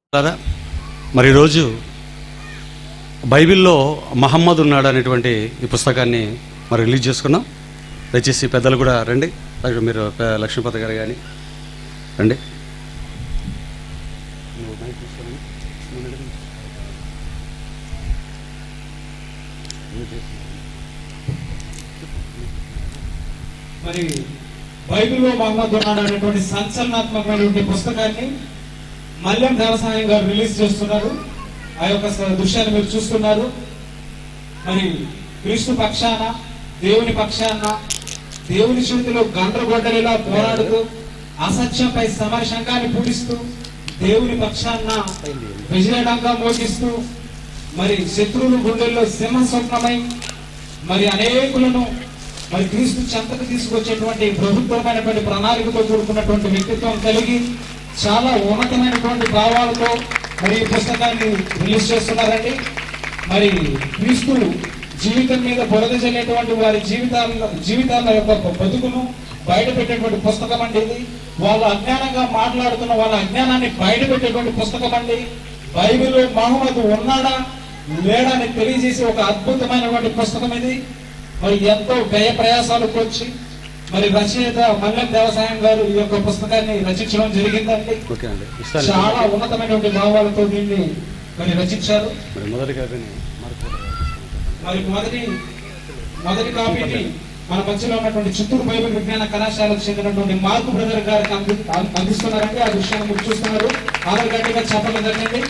మరి ఈరోజు బైబిల్లో మహమ్మద్ ఉన్నాడు అనేటువంటి ఈ పుస్తకాన్ని మరి రిలీజ్ చేసుకున్నాం. దయచేసి పెద్దలు కూడా రండి, మీరు లక్ష్మీపతి గారు కానీ రండి. మరి బైబిల్లో మహమ్మద్ ఉన్నాడు అనేటువంటి సంచలనాత్మకమైనటువంటి పుస్తకాన్ని మల్యం దేవసాయం గారు రిలీజ్ చేస్తున్నారు. ఆ యొక్క దృశ్యాన్ని మీరు చూస్తున్నారు. మరి క్రీస్తు పక్షాన, దేవుని పక్షాన, దేవుని చేతిలో గండ్రగొడ్డలిలా పోరాడుతూ అసత్యంపై సమర శంఖాన్ని పూరిస్తూ దేవుని పక్షాన విజయడంగా మోగిస్తూ మరి శత్రువుల గుండెల్లో సింహ స్వప్నమై మరి అనేకులను మరి క్రీస్తు చెంతకు తీసుకొచ్చేటువంటి ప్రభుత్వమైనటువంటి ప్రణాళికతో కూడుకున్నటువంటి వ్యక్తిత్వం కలిగి చాలా ఉన్నతమైనటువంటి భావాలతో మరి ఈ పుస్తకాన్ని రిలీజ్ చేస్తున్నారండి. మరి క్రీస్తు జీవితం మీద బురద చల్లేటువంటి వారి జీవితాల యొక్క బతుకును బయట పెట్టేటువంటి పుస్తకం అండి ఇది. వాళ్ళు అజ్ఞానంగా మాట్లాడుతున్న వాళ్ళ అజ్ఞానాన్ని బయట పెట్టేటువంటి పుస్తకం అండి. బైబిల్లో మహమ్మద్ ఉన్నాడా లేడా అని తెలియజేసే ఒక అద్భుతమైనటువంటి పుస్తకం ఇది. మరి ఎంతో వ్యయ ప్రయాసాలకు వచ్చి మరి రచయిత మల్లం దేవసాయం గారు ఈ యొక్క పుస్తకాన్ని రచించడం జరిగిందండి. చాలా ఉన్నతమైనటువంటి భావాలతో దీన్ని మరి రచించారు. మరి మొదటి కాపీని మన మధ్యలో ఉన్నటువంటి చిత్తూరు బైబిల్ విజ్ఞాన కళాశాలకు చెందినటువంటి మార్కు బ్రదర్ గారికి అందిస్తున్నారండి. ఆ విషయాన్ని మీరు చూస్తున్నారు. ఆధార్ గట్టిగా చెప్పలేదండి.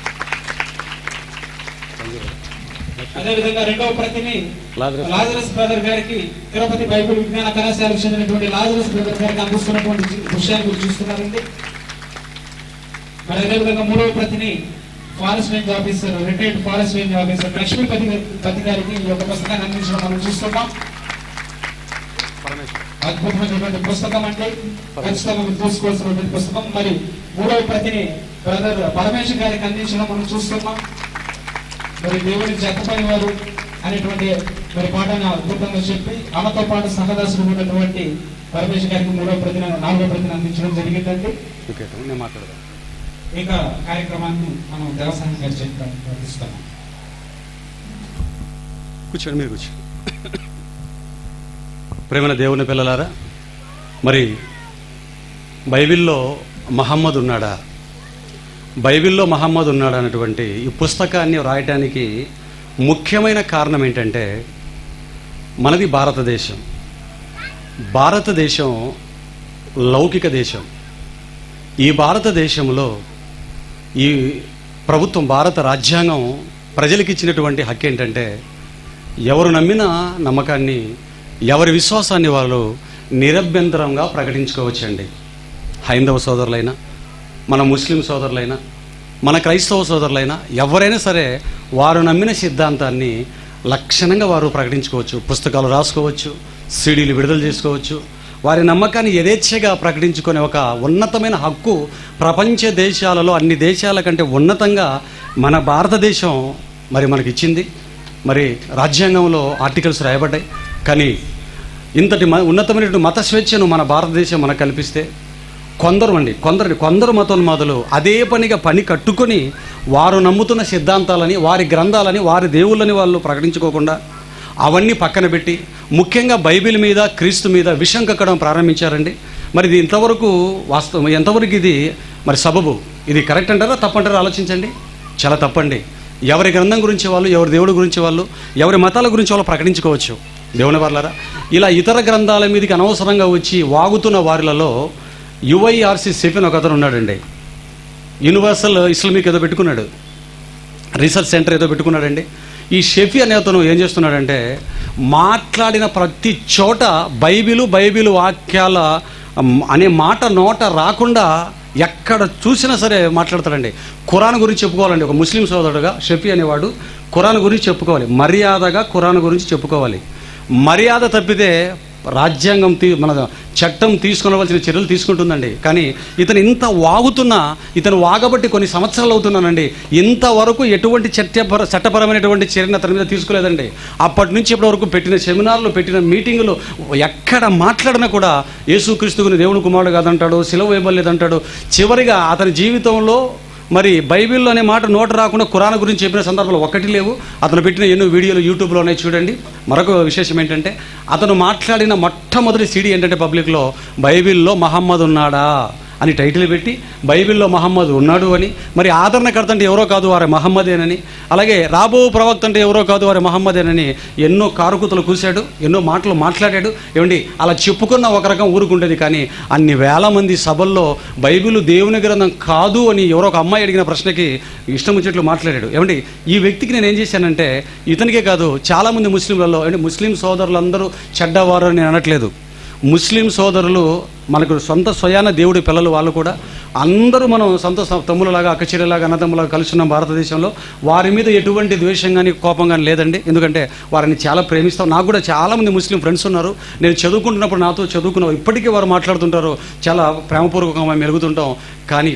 అదేవిధంగా రెండవ ప్రతిని లాజరస్ బ్రదర్ గారికి తిరుపతి బైబిల్ విజ్ఞాన కళాశాలకు చెందినటువంటి లాజరస్ బ్రదర్ గారికి అందిస్తున్నటువంటి విషయాన్ని మీరు చూస్తున్నారండి. మరి అదేవిధంగా మూడవ ప్రతిని forest range officer, retired forest range officer Lakshmipathi గారికి ఈ యొక్క పుస్తకాన్ని అందించడం మనం చూస్తున్నాం. అద్భుతమైనటువంటి పుస్తకం అంటే ఖచ్చితంగా మీరు చూసుకోవాల్సినటువంటి పుస్తకం. మరి మూడవ ప్రతిని బ్రదర్ పరమేశ్ గారికి అందించడం మనం చూస్తున్నాం. మరి దేవుని జతపని వారు అనేటువంటి మరి పాటను అద్భుతంగా చెప్పి ఆమెతో పాటు సహదాసుడు ఉన్నటువంటి పరమేశ్ గారికి నాలుగో ప్రతిని అందించడం జరిగిందండి. ఇక కార్యక్రమాన్ని మనం దేవసాయం గారి చేత ప్రార్థిస్తున్నాం. కూర్చోండి, మీరు కూర్చోండి. ప్రేమైన దేవుని పిల్లలారా, మరి బైబిల్లో మహమ్మద్ ఉన్నాడా, బైబిల్లో మహమ్మద్ ఉన్నాడు అనేటువంటి ఈ పుస్తకాన్ని రాయటానికి ముఖ్యమైన కారణం ఏంటంటే, మనది భారతదేశం. భారతదేశం లౌకిక దేశం. ఈ భారతదేశంలో ఈ ప్రభుత్వం, భారత రాజ్యాంగం ప్రజలకు ఇచ్చినటువంటి హక్కు ఏంటంటే, ఎవరు నమ్మిన నమ్మకాన్ని, ఎవరి విశ్వాసాన్ని వాళ్ళు నిరభ్యంతరంగా ప్రకటించుకోవచ్చండి. హైందవ సోదరులైనా, మన ముస్లిం సోదరులైనా, మన క్రైస్తవ సోదరులైనా, ఎవరైనా సరే వారు నమ్మిన సిద్ధాంతాన్ని లక్షణంగా వారు ప్రకటించుకోవచ్చు. పుస్తకాలు రాసుకోవచ్చు, సీడీలు విడుదల చేసుకోవచ్చు. వారి నమ్మకాన్ని యథేచ్ఛగా ప్రకటించుకునే ఒక ఉన్నతమైన హక్కు ప్రపంచ దేశాలలో అన్ని దేశాల కంటే ఉన్నతంగా మన భారతదేశం మరి మనకి ఇచ్చింది. మరి రాజ్యాంగంలో ఆర్టికల్స్ రాయబడ్డాయి. కానీ ఇంతటి ఉన్నతమైనటువంటి మత స్వేచ్ఛను మన భారతదేశం మనకు కల్పిస్తే కొందరు మతోన్మాదులు అదే పనిగా పని కట్టుకొని వారు నమ్ముతున్న సిద్ధాంతాలని, వారి గ్రంథాలని, వారి దేవుళ్ళని వాళ్ళు ప్రకటించుకోకుండా అవన్నీ పక్కన పెట్టి ముఖ్యంగా బైబిల్ మీద, క్రీస్తు మీద విషం కక్కడం ప్రారంభించారండి. మరి ఇది ఇంతవరకు వాస్తవం, ఎంతవరకు ఇది మరి సబబు, ఇది కరెక్ట్ అంటారా తప్పంటారా ఆలోచించండి. చాలా తప్పండి. ఎవరి గ్రంథం గురించి వాళ్ళు, ఎవరి దేవుడి గురించి వాళ్ళు, ఎవరి మతాల గురించి వాళ్ళు ప్రకటించుకోవచ్చు. దేవుని వాళ్ళారా, ఇలా ఇతర గ్రంథాల మీదకి అనవసరంగా వచ్చి వాగుతున్న వారిలలో యుఐఆర్సి సెఫిన్ ఒక అతను ఉన్నాడండి. యూనివర్సల్ ఇస్లామిక్ ఏదో పెట్టుకున్నాడు, రీసెర్చ్ సెంటర్ ఏదో పెట్టుకున్నాడండి. ఈ షెఫీ అనే అతను ఏం చేస్తున్నాడంటే, మాట్లాడిన ప్రతి చోట బైబిలు వాక్యాల అనే మాట నోట రాకుండా ఎక్కడ చూసినా సరే మాట్లాడతాడండి. ఖురాన్ గురించి చెప్పుకోవాలండి. ఒక ముస్లిం సోదరుడుగా షెఫీ అనేవాడు ఖురాన్ గురించి చెప్పుకోవాలి, మర్యాదగా ఖురాన్ గురించి చెప్పుకోవాలి. మర్యాద తప్పితే రాజ్యాంగం మన చట్టం తీసుకునవలసిన చర్యలు తీసుకుంటుందండి. కానీ ఇతను ఇంత వాగుతున్నా, ఇతను వాగబట్టి కొన్ని సంవత్సరాలు అవుతున్నానండి, ఇంతవరకు ఎటువంటి చట్టపరమైనటువంటి చర్యను అతని మీద తీసుకోలేదండి. అప్పటి నుంచి ఇప్పటి వరకు పెట్టిన సెమినార్లు, పెట్టిన మీటింగులు ఎక్కడ మాట్లాడినా కూడా యేసుక్రీస్తుని దేవుని కుమారుడు కాదంటాడు, సిలువ వేయబడలేదంటాడు. చివరిగా అతని జీవితంలో మరి బైబిల్లో అనే మాట నోట రాకుండా ఖురాన్ గురించి చెప్పిన సందర్భాలు ఒక్కటి లేవు. అతను పెట్టిన ఎన్నో వీడియోలు యూట్యూబ్లో ఉన్నాయి, చూడండి. మరొక విశేషం ఏంటంటే అతను మాట్లాడిన మొట్టమొదటి సీడీ ఏంటంటే పబ్లిక్లో బైబిల్లో మహమ్మద్ ఉన్నాడా అని టైటిల్ పెట్టి బైబిల్లో మహమ్మద్ ఉన్నాడు అని, మరి ఆదరణకర్త అంటే ఎవరో కాదు వారి మహమ్మదేనని, అలాగే రాబో ప్రవక్త అంటే ఎవరో కాదు వారి మహమ్మదేనని ఎన్నో కారుకుతలు కూశాడు, ఎన్నో మాటలు మాట్లాడాడు. ఏమండి, అలా చెప్పుకున్న ఒక రకం ఊరుకుంటుంది. కానీ అన్ని వేల మంది సభల్లో బైబిల్ దేవుని గ్రంథం కాదు అని ఎవరో ఒక అమ్మాయి అడిగిన ప్రశ్నకి ఇష్టం వచ్చేట్లు మాట్లాడాడు. ఏమండి, ఈ వ్యక్తికి నేను ఏం చేశానంటే, ఇతనికే కాదు చాలామంది ముస్లింలలో, అంటే ముస్లిం సోదరులందరూ చెడ్డవారు అని నేను అనట్లేదు. ముస్లిం సోదరులు మనకు సొంత స్వయాన దేవుడి పిల్లలు, వాళ్ళు కూడా అందరూ మనం సొంత తమ్ములలాగా అక్కచెల్లెలాగా అన్నదమ్ములాగా కలుసున్నాం భారతదేశంలో. వారి మీద ఎటువంటి ద్వేషం కానీ కోపం కానీ లేదండి, ఎందుకంటే వారిని చాలా ప్రేమిస్తాం. నాకు కూడా చాలామంది ముస్లిం ఫ్రెండ్స్ ఉన్నారు. నేను చదువుకుంటున్నప్పుడు నాతో చదువుకున్న ఇప్పటికీ వారు మాట్లాడుతుంటారు, చాలా ప్రేమపూర్వకంగా మెలుగుతుంటాం. కానీ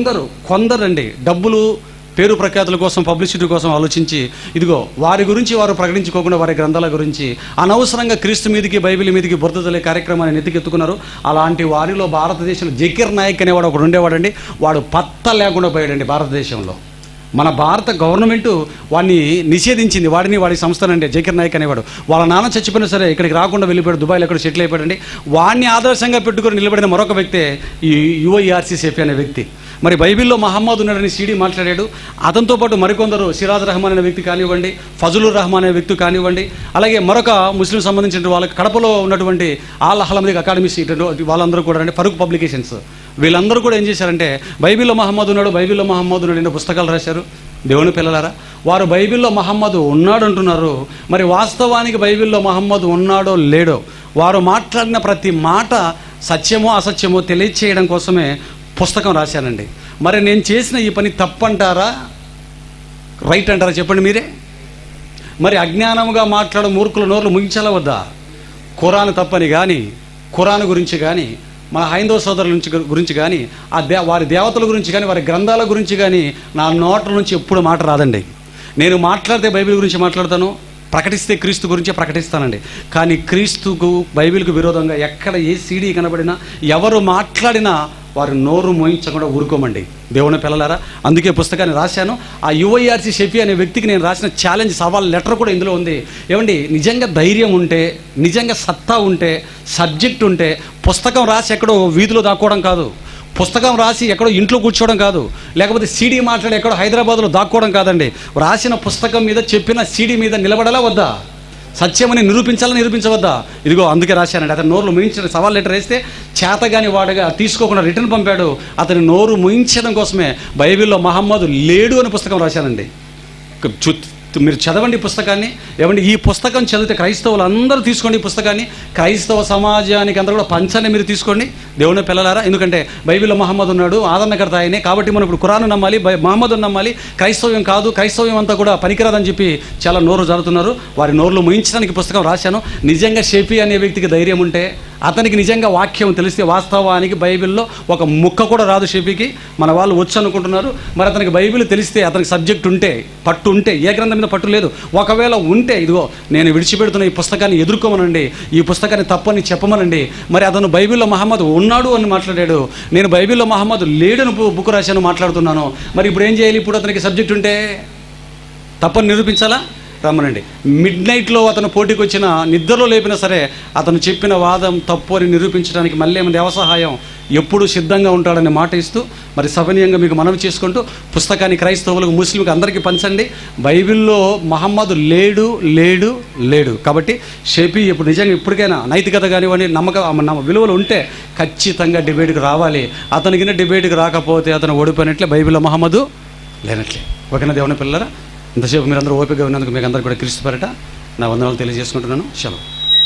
కొందరండి డబ్బులు, పేరు ప్రఖ్యాతుల కోసం, పబ్లిసిటీ కోసం ఆలోచించి ఇదిగో వారి గురించి వారు ప్రకటించుకోకుండా వారి గ్రంథాల గురించి అనవసరంగా క్రీస్తు మీదకి బైబిల్ మీదకి బురద చల్లే కార్యక్రమాన్ని నెత్తికెత్తుకున్నారు. అలాంటి వారిలో భారతదేశంలో జకీర్ నాయక్ అనేవాడు ఒకడు ఉండేవాడండి. వాడు పత్త లేకుండా పోయాడండి భారతదేశంలో. మన భారత గవర్నమెంట్ వాడిని నిషేధించింది, వాడి సంస్థనండి జకీర్ నాయక్ అనేవాడు. వాళ్ళ నాన్న చచ్చిపోయినా సరే ఇక్కడికి రాకుండా వెళ్ళిపోయాడు, దుబాయ్లో ఎక్కడ సెటిల్ అయిపోయాడండి. వాడిని ఆదర్శంగా పెట్టుకొని నిలబడిన మరొక వ్యక్తే ఈ UIRCCP అనే వ్యక్తి. మరి బైబిల్లో మహమ్మద్ ఉన్నాడని సీడీ మాట్లాడాడు. అతనితో పాటు మరికొందరు సిరాజ్ రహమాన్ అనే వ్యక్తి కానివ్వండి, ఫజలుర్ రహమాన్ అనే వ్యక్తి కానివ్వండి, అలాగే మరొక ముస్లిం సంబంధించిన వాళ్ళకి కడపలో ఉన్నటువంటి ఆల్ అహ్లమద్ అకాడమీస్ వాళ్ళందరూ కూడా అంటే ఫరూక్ పబ్లికేషన్స్, వీళ్ళందరూ కూడా ఏం చేశారంటే బైబిల్లో మహమ్మద్ ఉన్నాడు అనే పుస్తకాలు రాశారు. దేవుని పిల్లలారా, వారు బైబిల్లో మహమ్మద్ ఉన్నాడు అంటున్నారు. మరి వాస్తవానికి బైబిల్లో మహమ్మద్ ఉన్నాడో లేడో, వారు మాట్లాడిన ప్రతి మాట సత్యమో అసత్యమో తెలియచేయడం కోసమే పుస్తకం రాశానండి. మరి నేను చేసిన ఈ పని తప్పంటారా, రైట్ అంటారా చెప్పండి మీరే? మరి అజ్ఞానముగా మాట్లాడే మూర్ఖుల నోర్లు ముగించాలా వద్దా? ఖురాన్ తప్పని కానీ, ఖురాన్ గురించి కానీ, మన హైందవ సోదరుల గురించి కానీ, వారి దేవతల గురించి కానీ, వారి గ్రంథాల గురించి కానీ నా నోట్ల నుంచి ఎప్పుడు మాట రాదండి. నేను మాట్లాడితే బైబిల్ గురించి మాట్లాడతాను, ప్రకటిస్తే క్రీస్తు గురించే ప్రకటిస్తానండి. కానీ క్రీస్తుకు బైబిల్కు విరోధంగా ఎక్కడ ఏ సీడీ కనబడినా, ఎవరు మాట్లాడినా వారు నోరు మోయించకుండా ఊరుకోమండి దేవుని పిల్లలారా. అందుకే పుస్తకాన్ని రాశాను. ఆ UIRCCP అనే వ్యక్తికి నేను రాసిన ఛాలెంజ్ సవాల్ లెటర్ కూడా ఇందులో ఉంది. ఏమండి, నిజంగా ధైర్యం ఉంటే, నిజంగా సత్తా ఉంటే, సబ్జెక్ట్ ఉంటే పుస్తకం రాసి ఎక్కడో వీధిలో దాక్కోవడం కాదు, పుస్తకం రాసి ఎక్కడో ఇంట్లో కూర్చోవడం కాదు, లేకపోతే సీడీ మాట్లాడి ఎక్కడో హైదరాబాద్లో దాక్కోవడం కాదండి. రాసిన పుస్తకం మీద, చెప్పిన సీడీ మీద నిలబడాలా వద్దా? సత్యమని నిరూపించవద్దా? ఇదిగో అందుకే రాశానండి. అతని నోరు ముయించిన సవాల్ లెటర్ వేస్తే చేతగాని వాడుగా తీసుకోకుండా రిటర్న్ పంపాడు. అతని నోరు ముయించడం కోసమే బైబిల్లో మహమ్మద్ లేడు అని పుస్తకం రాశానండి. మీరు చదవండి పుస్తకాన్ని. ఏమండి, ఈ పుస్తకం చదివితే క్రైస్తవులు అందరూ తీసుకోండి ఈ పుస్తకాన్ని, క్రైస్తవ సమాజానికి అందరూ కూడా పంచని మీరు తీసుకోండి దేవుని పిల్లలారా. ఎందుకంటే బైబిల్లో మహమ్మద్ ఉన్నాడు, ఆదరణకర్త ఆయనే. కాబట్టి మనం ఇప్పుడు ఖురాన్ నమ్మాలి, మహమ్మద్ నమ్మాలి, క్రైస్తవ్యం కాదు, క్రైస్తవ్యం అంతా కూడా పనికిరాదని చెప్పి చాలా నోరు జరుగుతున్నారు. వారి నోర్లు ముయించడానికి పుస్తకం రాశాను. నిజంగా షఫీ అనే వ్యక్తికి ధైర్యం ఉంటే, అతనికి నిజంగా వాక్యం తెలిస్తే, వాస్తవానికి బైబిల్లో ఒక ముక్క కూడా రాదు షఫీకి, మన వాళ్ళు వచ్చు అనుకుంటున్నారు. మరి అతనికి బైబిల్ తెలిస్తే, అతనికి సబ్జెక్ట్ ఉంటే, పట్టు ఉంటే, ఏ గ్రంథం మీద పట్టు లేదు, ఒకవేళ ఉంటే ఇదిగో నేను విడిచిపెడుతున్న ఈ పుస్తకాన్ని ఎదుర్కోమనండి, ఈ పుస్తకాన్ని తప్పని చెప్పమనండి. మరి అతను బైబిల్లో మహమ్మద్ ఉన్నాడు అని మాట్లాడాడు, నేను బైబిల్లో మహమ్మద్ లేడని బుక్ రాశాను మాట్లాడుతున్నాను. మరి ఇప్పుడు ఏం చేయాలి? ఇప్పుడు అతనికి సబ్జెక్ట్ ఉంటే తప్పని నిరూపించాలా? రమ్మనండి. మిడ్ నైట్లో అతను పోటీకి వచ్చిన, నిద్రలో లేపినా సరే అతను చెప్పిన వాదం తప్పు అని నిరూపించడానికి మళ్ళీ దేవసహాయం ఎప్పుడూ సిద్ధంగా ఉంటాడని మాట ఇస్తూ, మరి సవనీయంగా మీకు మనవి చేసుకుంటూ పుస్తకాన్ని క్రైస్తవులకు, ముస్లింలకు అందరికీ పంచండి. బైబిల్లో మహమ్మద్ లేడు కాబట్టి షఫీ ఇప్పుడు నిజంగా ఇప్పటికైనా నైతికత కానివ్వండి, నమ్మక విలువలు ఉంటే ఖచ్చితంగా డిబేట్కి రావాలి. అతనికి డిబేట్కి రాకపోతే అతను ఓడిపోయినట్లే, బైబిల్లో మహమ్మద్ లేనట్లే. ఓకేనా దేవుని పిల్లరా? ఇంతసేపు మీరందరూ ఓపికగా ఉన్నందుకు మీకు అందరూ కూడా క్రీస్తు పేరట నా వందనాలు తెలియజేసుకుంటున్నాను. సెలవు.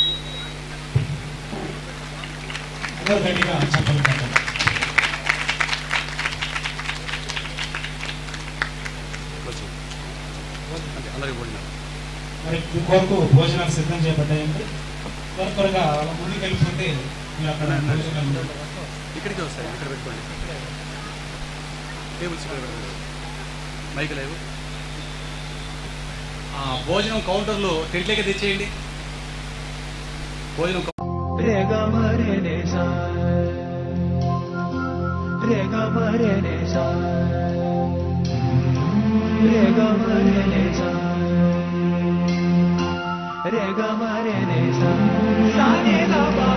కొరకు భోజనాలు సిద్ధం చేయబడ్డాయండి. త్వరగా ముందుకు వెళ్ళిపోతే అక్కడ ఇక్కడికి వస్తాయి, ఇక్కడ పెట్టుకోండి. టేబుల్స్ మైక్ లేవు. భోజనం కౌంటర్లో టెంట్లేకే తెచ్చేయండి. భోజనం రేగా మరే re ga ma re sa re ga ma re sa sa ni da ba